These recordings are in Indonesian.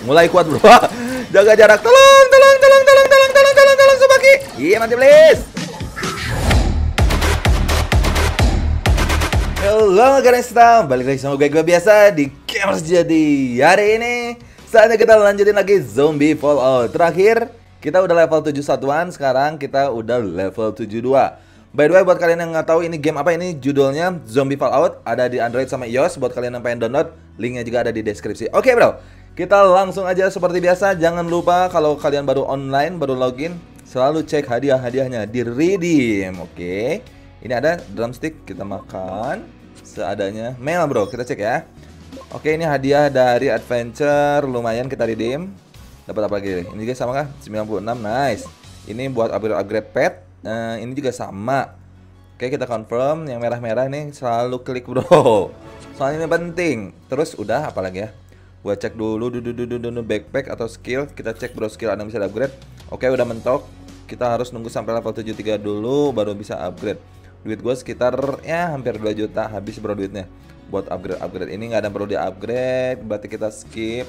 Mulai kuat bro. Jaga jarak. Tolong Subaki. Iya mantap please. Halo guys, balik lagi sama gue biasa di Gamers Jadi. Hari ini saatnya kita lanjutin lagi Zombie Fallout. Terakhir kita udah level 71-an, sekarang kita udah level 72. By the way, buat kalian yang nggak tahu ini game apa, ini judulnya Zombie Fallout. Ada di Android sama iOS. Buat kalian yang pengen download, linknya juga ada di deskripsi. Oke bro, kita langsung aja seperti biasa. Jangan lupa kalau kalian baru online, baru login, selalu cek hadiah-hadiahnya di redeem. Oke. Ini ada drumstick, kita makan seadanya. Mail bro, kita cek ya. Oke, ini hadiah dari adventure, lumayan kita redeem. Dapat apa lagi? Ini juga sama kah? 96, nice. Ini buat upgrade pet. Ini juga sama. Oke, kita confirm. Yang merah-merah nih selalu klik bro. Soalnya ini penting. Terus udah apa lagi ya? Gua cek dulu backpack atau skill. Kita cek bro, skill ada yang bisa upgrade. Oke, udah mentok. Kita harus nunggu sampai level 73 dulu baru bisa upgrade. Duit gue sekitar ya hampir 2 juta habis bro duitnya buat upgrade ini. Nggak ada yang perlu di upgrade, berarti kita skip.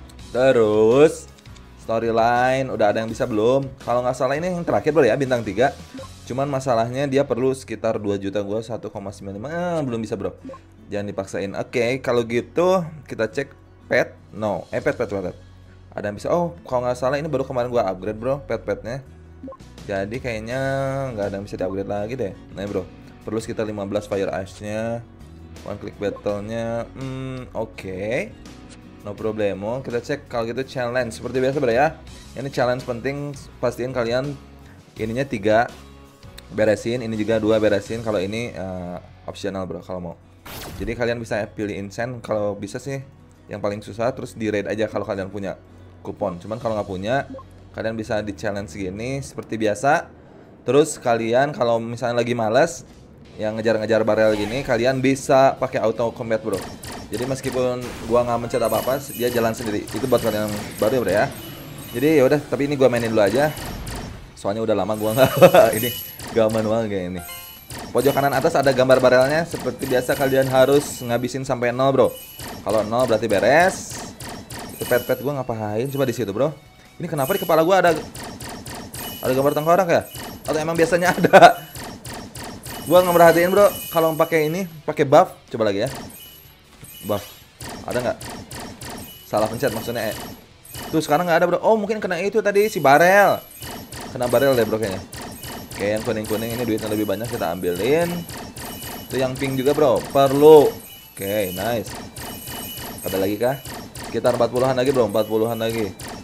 Terus storyline udah ada yang bisa belum? Kalau nggak salah ini yang terakhir bro ya, bintang 3. Cuman masalahnya dia perlu sekitar 2 juta, gue 1,95 belum bisa bro. Jangan dipaksain. Oke, kalau gitu kita cek pet. No, pet. Ada yang bisa. Oh, kalau nggak salah ini baru kemarin gue upgrade bro petnya. Jadi kayaknya nggak ada yang bisa di-upgrade lagi deh. Nah bro, perlu sekitar 15 fire ice-nya, one click battle-nya. Oke. No problemo. Kita cek kalau gitu challenge seperti biasa bro ya. Ini challenge penting, pastiin kalian ininya 3 beresin, ini juga 2 beresin. Kalau ini optional bro kalau mau. Jadi kalian bisa pilih insane kalau bisa sih. Yang paling susah terus di raid aja kalau kalian punya kupon. Cuman kalau nggak punya, kalian bisa di challenge gini seperti biasa. Terus kalian kalau misalnya lagi males yang ngejar-ngejar barel gini, kalian bisa pakai auto combat bro. Jadi meskipun gua nggak mencet apa-apa, dia jalan sendiri. Itu buat kalian yang baru ya bro ya. Jadi ya udah, tapi ini gua mainin dulu aja. Soalnya udah lama gua nggak ini gak manual kayak ini. Pojok kanan atas ada gambar barelnya. Seperti biasa kalian harus ngabisin sampai 0 bro. Kalau 0 berarti beres. Itu pet gua ngapain? Coba di situ bro. Ini kenapa di kepala gua ada gambar tengkorak ya? Atau emang biasanya ada? Gua nggak merhatiin bro. Kalau pakai ini, pakai buff. Coba lagi ya. Buff. Ada nggak? Salah pencet maksudnya. Tuh sekarang nggak ada bro. Oh mungkin kena itu tadi si barel. Kena barel deh bro kayaknya. Oke, yang kuning-kuning ini duitnya lebih banyak, kita ambilin. Itu yang pink juga bro. Perlu. Oke, nice. Ada lagi kah? Sekitar 40-an lagi bro. 40-an lagi.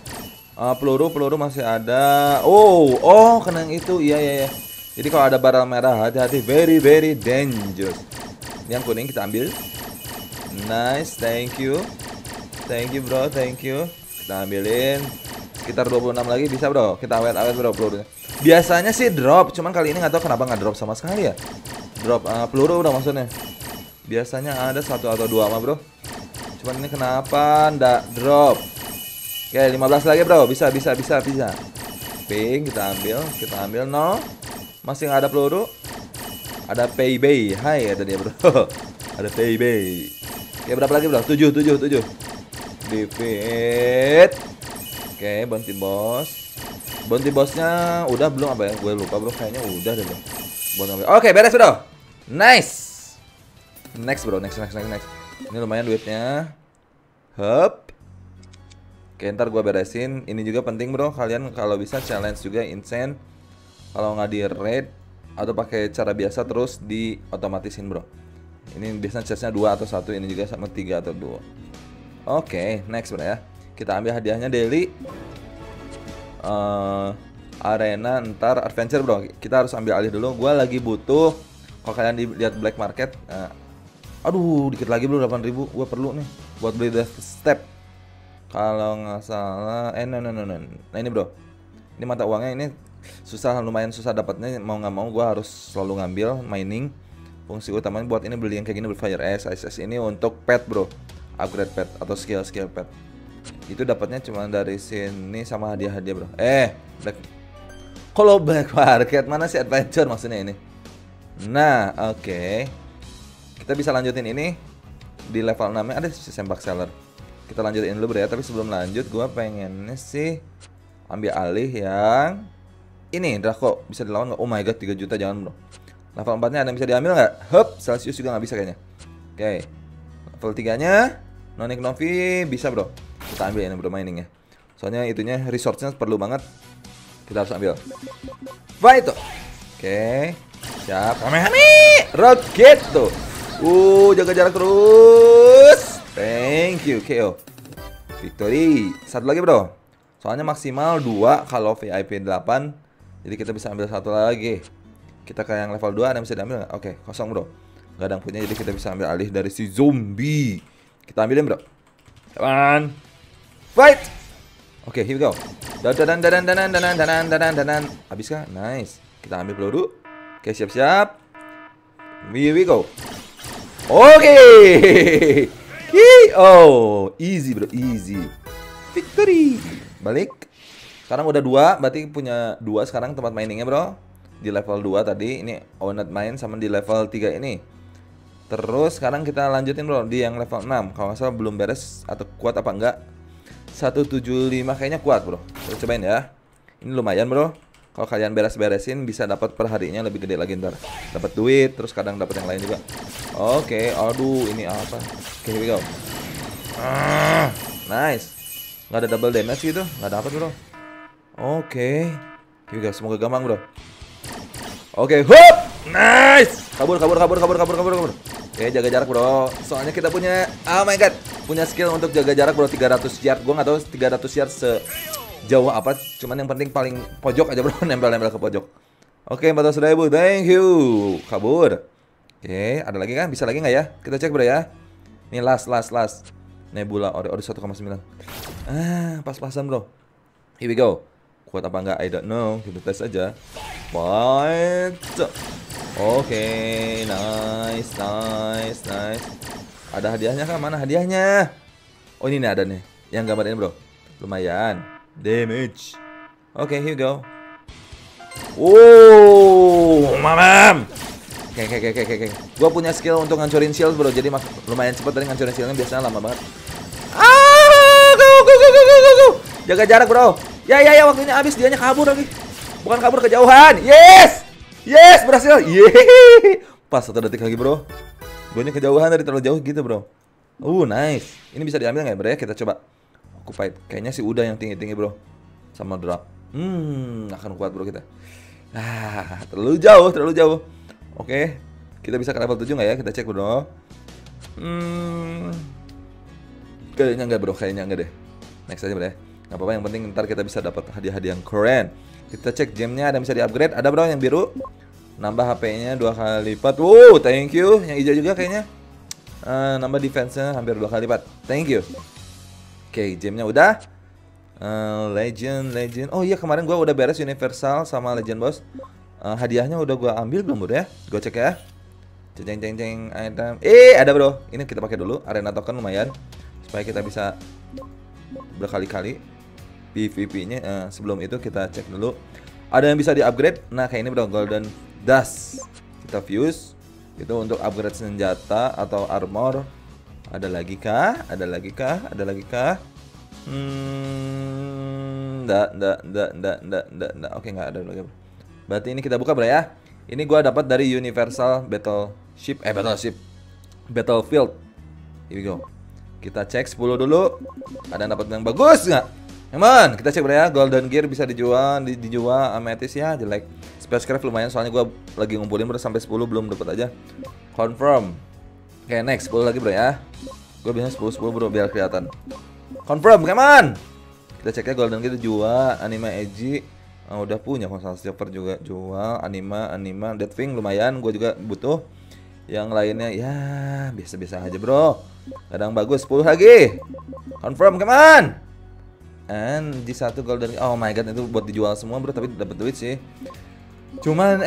Peluru masih ada. Oh kena yang itu. Iya. Jadi kalau ada barel merah, hati-hati, very dangerous. Yang kuning kita ambil. Nice, thank you bro, thank you. Kita ambilin. Sekitar 26 lagi bisa bro. Kita awet bro pelurunya. Biasanya sih drop, cuman kali ini nggak tahu kenapa nggak drop sama sekali ya. Drop peluru udah maksudnya. Biasanya ada 1 atau 2 mah bro. Cuman ini kenapa nggak drop? Oke, 15 lagi bro, bisa. Pink kita ambil, no. Masih nggak ada peluru. Ada payday, hai ada dia bro. Ada payday. Oke, berapa lagi bro? 7. Defeat. Oke, bounty bossnya udah belum apa ya? Gue lupa bro, kayaknya udah deh bro. Oke, beres bro. Nice. Next bro, next. Ini lumayan duitnya. Hup. Oke, ntar gue beresin. Ini juga penting bro, kalian kalau bisa challenge juga insane. Kalau nggak di raid atau pakai cara biasa terus di otomatisin bro. Ini biasanya chestnya 2 atau 1, ini juga sama 3 atau 2. Oke, next bro ya. Kita ambil hadiahnya daily. Arena ntar adventure bro. Kita harus ambil alih dulu. Gue lagi butuh. Kalau kalian lihat black market, aduh dikit lagi bro, 8.000. Gue perlu nih buat beli death step. Kalau nggak salah, no. Nah ini bro, ini mata uangnya ini lumayan susah dapatnya. Mau nggak mau gue harus selalu ngambil mining. Fungsi utamanya buat ini beli yang kayak gini, beli fire ice ini untuk pet bro, upgrade pet atau skill pet. Itu dapatnya cuma dari sini sama hadiah bro. Kalau black market mana sih adventure maksudnya ini? Nah oke. Kita bisa lanjutin ini di level 6 nya ada si sembak seller. Kita lanjutin dulu bro ya. Tapi sebelum lanjut gua pengennya sih ambil alih yang ini Draco. Bisa dilawan nggak? Oh my god 3 juta jangan bro. Level 4 nya ada yang bisa diambil nggak? Hup, Celsius juga nggak bisa kayaknya. Oke. Level 3 nya Nonik Novi bisa bro. Kita ambil ini bro miningnya. Soalnya itunya resource-nya perlu banget. Kita harus ambil. Fight tuh. Oke. Siap. Kami rocket tuh. Jaga jarak terus. Thank you KO. Victory. Satu lagi bro. Soalnya maksimal 2 kalau VIP 8. Jadi kita bisa ambil satu lagi. Kita ke yang level 2 ada yang bisa diambil nggak? Oke, kosong bro. Gak ada yang punya jadi kita bisa ambil alih dari si zombie. Kita ambilin bro. Come on. Fight. Oke, here we go. Habis kah? Nice. Kita ambil peluru. Oke, siap-siap. Here we go. Oke. Oh, easy bro, easy. Victory. Balik. Sekarang udah 2, berarti punya 2 sekarang tempat miningnya bro. Di level 2 tadi, ini Onet main sama di level 3 ini. Terus sekarang kita lanjutin bro di yang level 6. Kalau nggak salah belum beres atau kuat apa enggak. 175 kayaknya kuat bro. Kita cobain ya. Ini lumayan bro. Kalau kalian beres-beresin bisa dapat perharinya lebih gede lagi ntar. Dapat duit, terus kadang dapat yang lain juga. Oke, aduh ini apa? Oke, here we go. Nice. Nggak ada double damage gitu, nggak dapat bro. Oke, here we go. Semoga gampang bro. Oke, hup, nice. Kabur. Oke, jaga jarak bro. Soalnya kita punya, oh my god, punya skill untuk jaga jarak bro 300 yard. Gua nggak tahu 300 yard sejauh apa. Cuman yang penting paling pojok aja bro, nempel-nempel ke pojok. Oke, 400.000, thank you. Kabur. Oke, ada lagi kan? Bisa lagi nggak ya? Kita cek bro ya. Ini last. Nebula ori 1,9. Pas-pasan bro. Here we go. Kuat apa enggak? I don't know. Kita tes aja. Fight. Oke, nice. Ada hadiahnya kan? Mana hadiahnya? Oh ini nih ada nih. Yang gambar ini bro. Lumayan. Damage. Oke, here we go. Mamam. Oke. Gua punya skill untuk ngancurin shield bro. Jadi lumayan cepat dari ngancurin shieldnya. Biasanya lama banget. Go. Jaga jarak bro. Ya waktunya habis, dianya kabur lagi. Bukan kabur kejauhan. Yes, berhasil. Pas 1 detik lagi bro. Guanya kejauhan dari terlalu jauh gitu bro. Nice. Ini bisa diambil nggak ya bro ya? Kita coba. Occupy. Kayaknya sih udah yang tinggi-tinggi bro. Sama drop. Akan kuat bro kita. Terlalu jauh. Oke. Kita bisa ke level 7 nggak ya? Kita cek bro. Kayaknya enggak deh. Next aja bro ya. Gak apa-apa, yang penting ntar kita bisa dapat hadiah-hadiah yang keren. Kita cek gemnya ada yang bisa di-upgrade. Ada bro yang biru. Nambah HP-nya 2 kali lipat. Thank you. Yang hijau juga kayaknya. Nambah defense-nya hampir 2 kali lipat. Thank you. Oke, gemnya udah. Legend. Oh iya, kemarin gua udah beres universal sama legend boss. Hadiahnya udah gua ambil belum bro ya? Gua cek ya. Ceng item. Ada bro. Ini kita pakai dulu. Arena token lumayan. Supaya kita bisa berkali-kali PvP-nya. Sebelum itu kita cek dulu. Ada yang bisa di-upgrade. Nah, kayak ini bro, Golden Dust. Kita fuse. Itu untuk upgrade senjata atau armor. Ada lagi kah? Nggak. Oke, nggak ada lagi bro. Berarti ini kita buka bro ya. Ini gua dapat dari Universal Battlefield. Here we go. Kita cek 10 dulu. Ada yang dapat yang bagus nggak? Emang kita cek bro ya. Golden gear bisa dijual, amethyst ya jelek. Spacecraft lumayan soalnya gua lagi ngumpulin bro sampai 10 belum dapat aja. Confirm. Oke, next 10 lagi bro ya. Gua biasanya 10 bro biar kelihatan. Confirm, come on. Kita cek ya golden gear jual, anima edgy. Udah punya konsol silver juga jual, anima Deathwing lumayan, gue juga butuh. Yang lainnya ya biasa-biasa aja bro. Kadang bagus 10 lagi. Confirm, come on. And G1 golden. Oh my god, itu buat dijual semua bro, tapi dapat duit sih. Cuman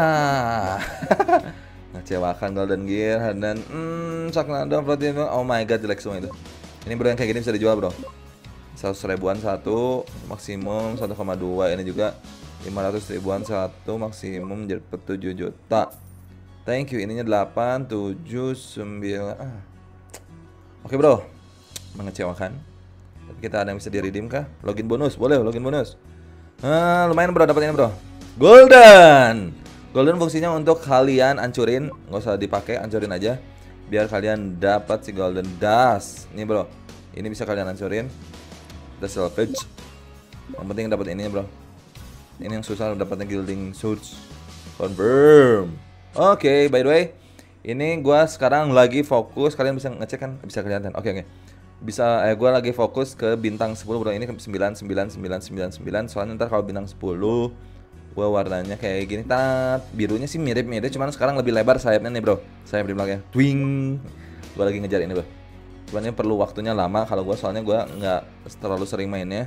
ngecewakan golden gear dan Saknado protein. Oh my god, jelek semua itu. Ini bro yang kayak gini bisa dijual bro. 100 ribuan satu, maksimum 1,2. Ini juga 500 ribuan satu, maksimum jadi 7 juta. Thank you. Ininya 8, 7, 9. Oke bro. mengecewakan. Tapi kita ada yang bisa di-redeem kah? Login bonus, boleh login bonus. Lumayan bro, dapat ini bro. Golden. Golden fungsinya untuk kalian hancurin, nggak usah dipakai, hancurin aja. Biar kalian dapat si golden dust. Ini bro, ini bisa kalian hancurin. The salvage. Yang penting dapat ini bro. Ini yang susah dapatnya gilding suits. Confirm. Oke, by the way, ini gua sekarang lagi fokus. Kalian bisa ngecek kan? Bisa kelihatan. Oke. Bisa gua lagi fokus ke bintang 10 bro. Ini ke 9. Soalnya ntar kalau bintang 10 gua warnanya kayak gini. Birunya sih mirip-mirip, cuman sekarang lebih lebar sayapnya nih bro. Sayap di belakangnya. Twing. Gua lagi ngejar ini bro. Cuman ini perlu waktunya lama kalau gua, soalnya gua nggak terlalu sering mainnya.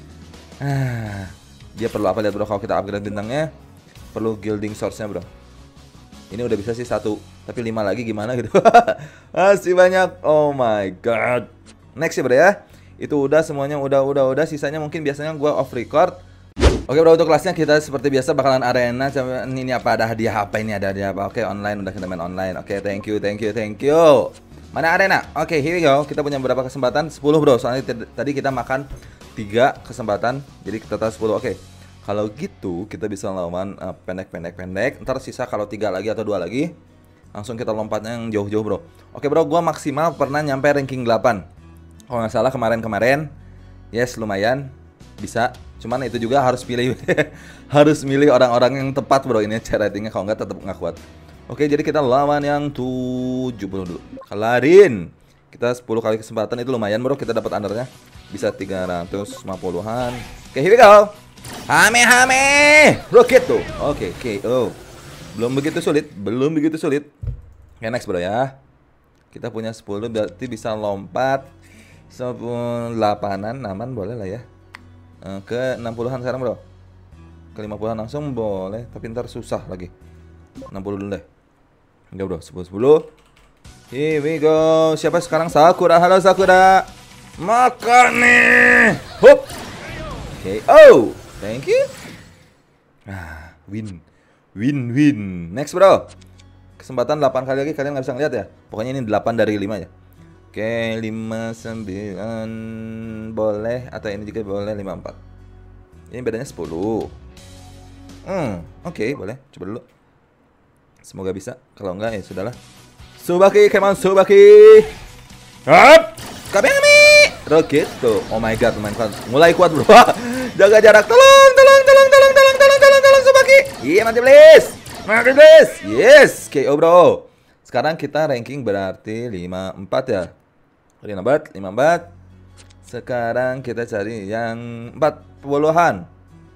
Dia perlu apa lihat bro, kalau kita upgrade bintangnya perlu gilding source-nya bro. Ini udah bisa sih 1, tapi 5 lagi gimana gitu. Masih banyak. Oh my god. Next ya bro ya. Itu udah semuanya, udah. Sisanya mungkin biasanya gua off record. Oke bro, untuk kelasnya kita seperti biasa bakalan arena. Ini apa, ada hadiah apa ini, ada hadiah apa? Oke, online, udah kita main online. Oke, thank you. Mana arena? Oke, here we go. Kita punya berapa kesempatan? 10 bro. Soalnya tadi kita makan 3 kesempatan, jadi total 10. Oke. Kalau gitu kita bisa lawan pendek. Ntar sisa kalau 3 lagi atau 2 lagi, langsung kita lompatnya yang jauh-jauh bro. Oke bro, gua maksimal pernah nyampe ranking 8. Kalau nggak salah kemarin. Yes, lumayan bisa. Cuman itu juga harus pilih harus milih orang-orang yang tepat bro. Ini cara ratingnya, kalau nggak tetap nggak kuat. Oke, jadi kita lawan yang 70 dulu. Kelarin. Kita 10 kali kesempatan, itu lumayan bro. Kita dapat undernya bisa 350-an. Oke, here we go. Hame roket tuh. Oke, KO. Belum begitu sulit. Oke, next bro ya. Kita punya 10 berarti bisa lompat 8-an, aman boleh lah ya. Ke 60-an sekarang bro. Ke 50-an langsung boleh, tapi ntar susah lagi. 60 dulu deh. Enggak bro, 10. Here we go. Siapa sekarang? Sakura. Halo Sakura. Makan nih. Hop. KO. Thank you. Win. Next bro. Kesempatan 8 kali lagi, kalian nggak bisa ngeliat ya. Pokoknya ini 8 dari 5 ya. Oke, 59 boleh, atau ini juga boleh 54. Ini bedanya 10. Oke, boleh. Coba dulu. Semoga bisa. Kalau enggak ya sudahlah. Subaki, come on Subaki. Hop. Kabemi. Roket tuh. Oh my god, mulai kuat bro. Jaga jarak. Tolong Subaki. Iya, mati please. Yes, KO bro. Sekarang kita ranking berarti 54 ya. 54. Sekarang kita cari yang 40-an.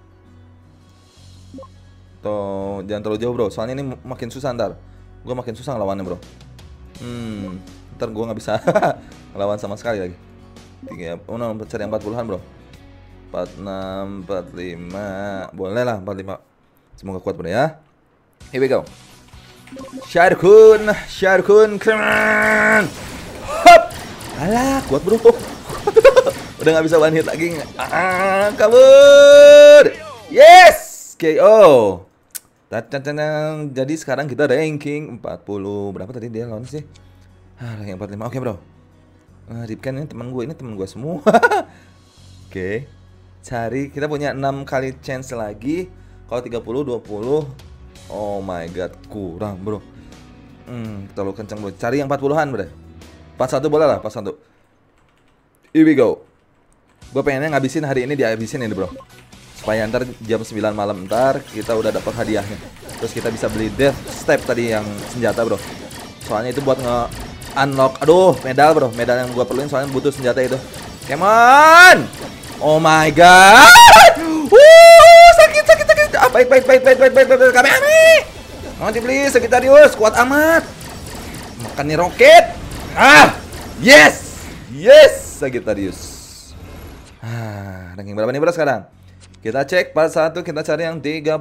Tuh, jangan terlalu jauh bro. Soalnya ini makin susah ntar. Gue makin susah ngelawannya bro. Ntar gue nggak bisa ngelawan sama sekali lagi. Cari yang 40-an bro. 46, 45. Boleh lah 45. Semoga kuat bro ya. Here we go. Sharkun, come on. Hop. Alah, kuat bro. Udah nggak bisa one hit lagi. Kabur. Yes, KO. Jadi sekarang kita ranking 40. Berapa tadi dia lawan sih? Ranking 45. Oke bro. Ripkan ini teman gue semua. Oke. Cari, kita punya 6 kali chance lagi. Kalau 30, 20. Oh my god, kurang bro. Terlalu kencang bro. Cari yang 40-an bro. 41 boleh lah, 41. Here we go. Gue pengennya ngabisin hari ini, dihabisin ini bro. Supaya ntar jam 9 malam ntar kita udah dapat hadiahnya. Terus kita bisa beli death step tadi yang senjata bro. Soalnya itu buat nge-unlock. Aduh, medal bro. Medal yang gue perluin soalnya butuh senjata itu. Come on. Oh my god. Sakit. Baik. Kami. Mati please, Sagittarius. Kuat amat. Makan nih roket. Yes, Sagittarius. Ranking berapa nih bro sekarang? Kita cek part 1, kita cari yang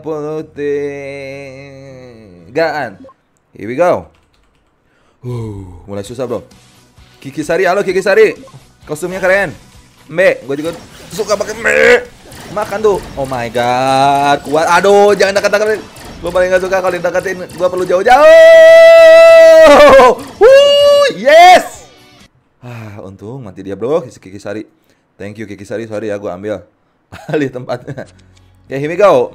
33-an. Here we go. Mulai susah bro. Kikisari, halo Kikisari. Kostumnya keren. Mbe, gue juga suka pakai mbe. Makan tuh. Oh my god, kuat. Aduh, jangan dekat-dekat. Gue paling gak suka kalau dideketin. Gue perlu jauh-jauh. Yes. untung mati dia bro. Kikisari. Thank you Kikisari, sorry ya gue ambil alih tempatnya. Oke, here we go.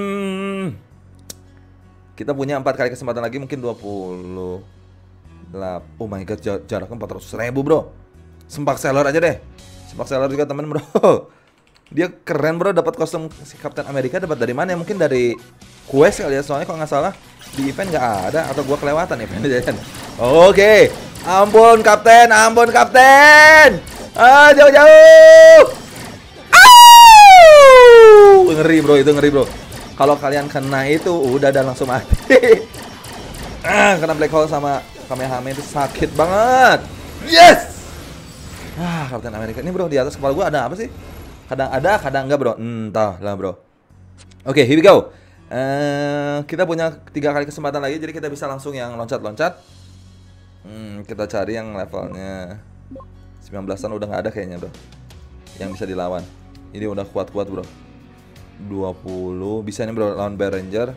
Kita punya 4 kali kesempatan lagi, mungkin 20. Oh my god, jaraknya 400.000 bro. Sempak seller aja deh. Sempak seller juga temen bro. Dia keren bro, dapat kostum si Captain America dapat dari mana? Mungkin dari quest kali ya, soalnya kalau nggak salah di event nggak ada, atau gua kelewatan event. Oke, ampun Kapten, ampun Kapten. Jauh-jauh. Ngeri bro, itu ngeri bro. Kalau kalian kena itu udah dan langsung mati. Kena black hole sama Kamehameha itu sakit banget. Yes. Captain America ini bro, di atas kepala gua ada apa sih? Kadang ada, kadang enggak bro. Entah lah bro. Oke, here we go. Kita punya 3 kali kesempatan lagi, jadi kita bisa langsung yang loncat-loncat. Kita cari yang levelnya 19-an udah nggak ada kayaknya bro, yang bisa dilawan. Ini udah kuat-kuat bro. 20 bisa nih bro lawan Bear Ranger.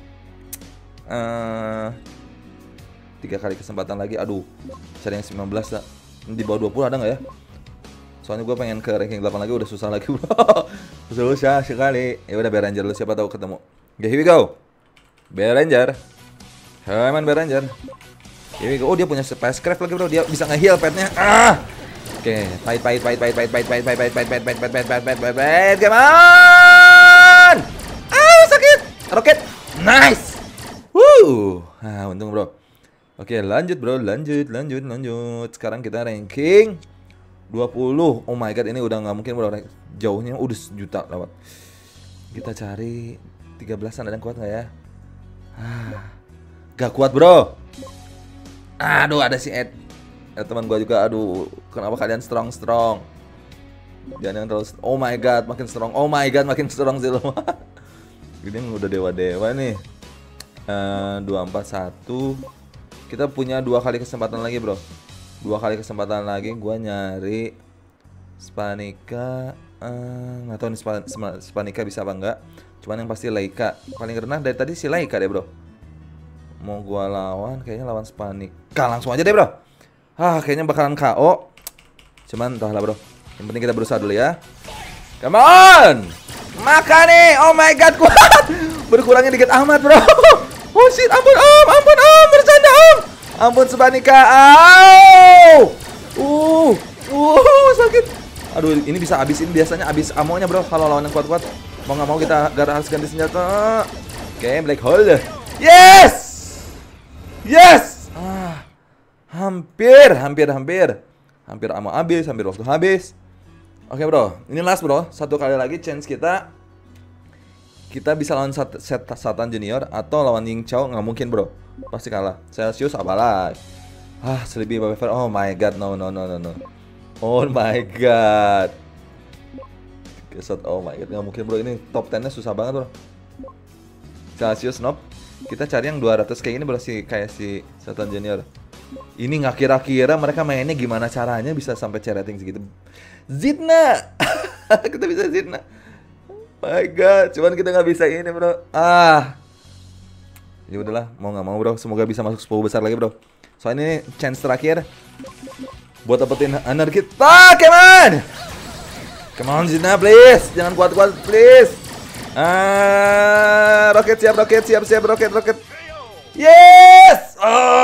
3 kali kesempatan lagi. Aduh, cari yang 19 lah. Di bawah 20 ada nggak ya? Soalnya gue pengen ke ranking 8 lagi, udah susah lagi bro. Susah sekali. Ya udah Bear Ranger lu, siapa tahu ketemu. Oke, here we go. Bear Ranger. Hey man, Bear Ranger. Here we go. Oh, dia punya spacecraft lagi bro. Dia bisa nge-heal petnya. Oke, fight. Come on. Sakit. Roket. Nice. Untung bro. Oke, lanjut bro, lanjut. Sekarang kita ranking 20. Oh my god, ini udah nggak mungkin bro. Jauhnya udah 1 juta lewat. Kita cari 13-an, ada yang kuat nggak ya? Gak kuat bro. Aduh, ada si Ed. Teman gua juga. Aduh, kenapa kalian strong? Jangan yang terlalu. Oh my god, makin strong. Oh my god, makin strong sih lo. Ini udah dewa nih. 241. Kita punya 2 kali kesempatan lagi bro. 2 kali kesempatan lagi. Gua nyari Spanika. Nggak tahu nih Spanika bisa apa enggak. Cuman yang pasti Laika. Paling rendah dari tadi si Laika deh bro. Mau gua lawan, kayaknya lawan Spanika langsung aja deh bro. Kayaknya bakalan KO. Cuman entahlah bro. Yang penting kita berusaha dulu ya. Come on. Makan nih. Oh my god, kuat. Berkurangnya dikit amat bro. Oh shit, ampun om, bercanda om. Ampun Spanika. Sakit. Aduh, ini bisa habis, ini biasanya habis amonya bro kalau lawan yang kuat-kuat. Mau nggak mau kita harus ganti senjata. Oke, black hole. Yes. Hampir amo habis, hampir waktu habis. Oke bro, ini last bro. 1 kali lagi chance kita bisa lawan Satan Junior atau lawan Ying Chao. Nggak mungkin bro, pasti kalah. Celsius apalah. Sleepy Wafer. Oh my god, no. Oh my god. Oh my god, nggak mungkin bro. Ini top 10-nya susah banget bro. Celsius nope. Kita cari yang 200 kayak ini bro, kayak si Satan Junior. Ini nggak kira-kira mereka mainnya gimana caranya bisa sampai rating segitu. Zidna. Kita bisa Zidna. My god, cuman kita nggak bisa ini bro. Ya udahlah, mau nggak mau bro, semoga bisa masuk 10 besar lagi bro. Soalnya ini chance terakhir buat dapetin honor kita. Come on Zidna please, jangan kuat-kuat please. Roket siap, roket. Yes.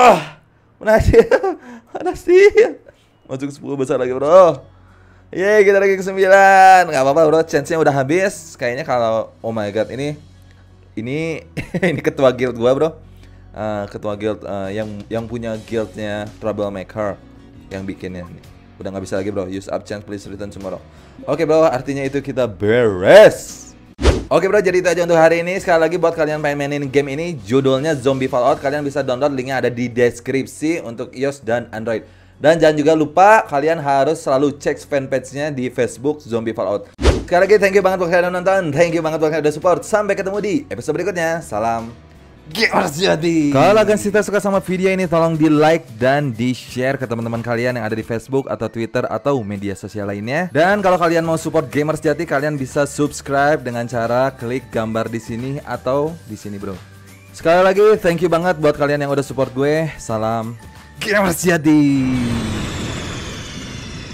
Berhasil. Masuk 10 besar lagi bro. Yeay, kita lagi ke 9. Gak apa-apa bro, chance-nya udah habis. Kayaknya kalau, oh my god, ini ini ketua guild gua bro. Ketua guild yang punya guildnya Troublemaker yang bikinnya. Udah nggak bisa lagi bro. Use up chance, please return tomorrow. Oke bro, artinya itu kita beres. Oke bro, jadi itu aja untuk hari ini. Sekali lagi buat kalian pengen mainin game ini, judulnya Zombie Fallout. Kalian bisa download, linknya ada di deskripsi untuk iOS dan Android. Dan jangan juga lupa, kalian harus selalu cek fanpage-nya di Facebook Zombie Fallout. Sekali lagi thank you banget buat kalian yang nonton. Thank you banget buat kalian yang udah support. Sampai ketemu di episode berikutnya. Salam Gamers Jadi. Kalau kalian suka sama video ini, tolong di like dan di share ke teman-teman kalian yang ada di Facebook atau Twitter atau media sosial lainnya. Dan kalau kalian mau support Gamers Jati, kalian bisa subscribe dengan cara klik gambar di sini atau di sini bro. Sekali lagi thank you banget buat kalian yang udah support gue. Salam Gamers Jati.